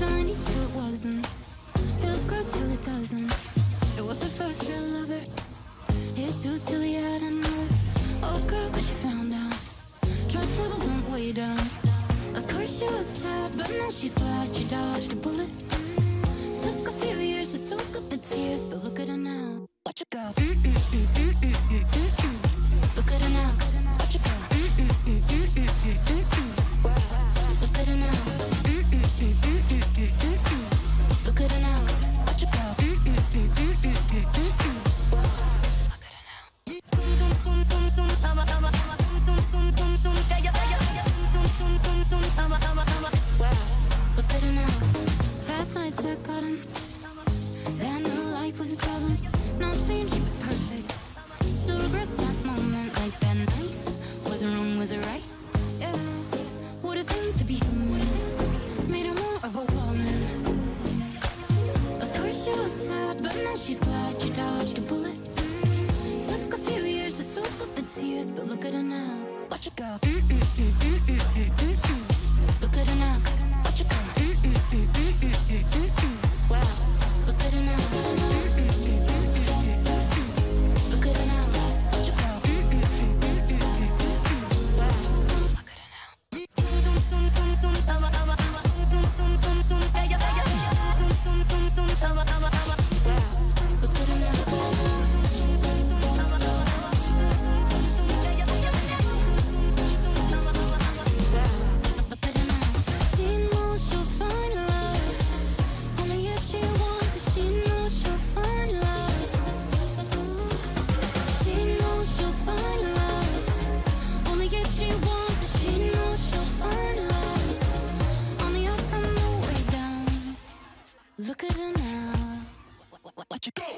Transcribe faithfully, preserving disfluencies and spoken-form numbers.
shiny till it wasn't. Feels good till it doesn't. It was her first real lover. Here's two till he had another. Oh girl, but she found out. Trust levels went way down. Of course she was sad, but now she's glad she dodged a bullet. Took a few years to soak up the tears, but look at her now. Watch her go. Mm -mm -mm -mm -mm -mm -mm -mm. Look at her now. Watch her go. Mm -mm -mm -mm -mm -mm -mm. Look at her now. Mm -mm -mm -mm -mm -mm -mm. Look at her now. Watch her go. Mm -mm -mm -mm -mm -mm -mm. Look at her now. Look at her now. Fast nights I got him. Then her life was his problem. Not saying she was perfect. Still regrets that moment. Like that night. Was it wrong, was it right? Yeah. What a thing to be human. Made her more of a woman. Of course she was sad, but now she's glad she dodged a bullet. Took a few years to soak up the tears, but look at her now. Watch her go. Mm -mm -mm -mm -mm -mm -mm -mm. Look at her now. Watch her go. Mm -mm -mm -mm -mm -mm -mm -mm. Wow. Look at her now. Mm -mm -mm -mm -mm -mm. Look at her now. Watch her go. Mm -mm -mm -mm -mm -mm -mm. Wow. Look at her now. Look at her now. Watch her go.